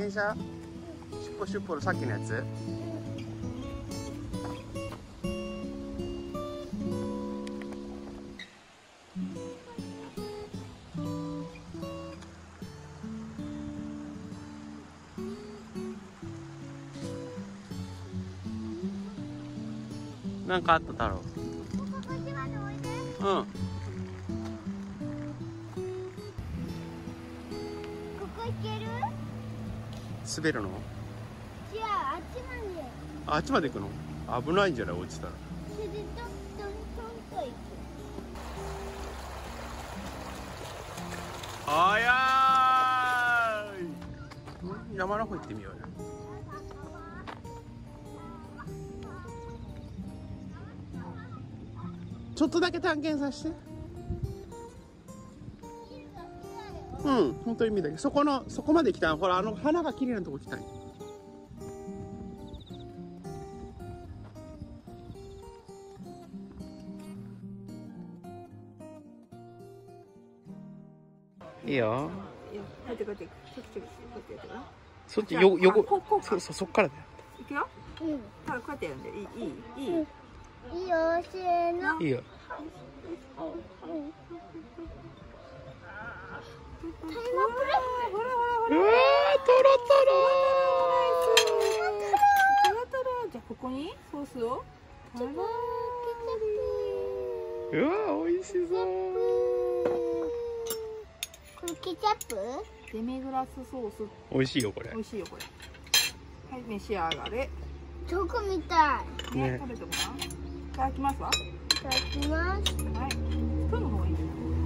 電車シュッポシュッポのさっきのやつ。なんかあっただろう。うん。 ここ行ける？ 滑るの？ じゃあ、あっちまで。 あっちまで行くの？危ないんじゃない？落ちたら。 それでトントントンと行く。 はやーい。山の方行ってみようよ。ちょっとだけ探検させて。うん、本当に見たけど、そこまで来た。ほら、花が綺麗なとこ来たい。いいよ。 こうやってこうやってこうやってこうやってな。 そっちじゃあ横、 こうかそっからだよ。 いくよ。 うん。 ただこうやってやるんでいい。 いいよ、せーの。 いいよ。 タイムアップ。 ほらほらほうわー、 ら。 トロトロじゃあここにソースを。 トロ。うわー、美味しそう。 これケチャップ？ デミグラスソース。 美味しいよ、これ。 美味しいよこれ。はい、召し上がれ。 チョコみたい。 ね、 ね食べてごらん。いただきますわ。 いただきます。 はい。スプーンの方がいい。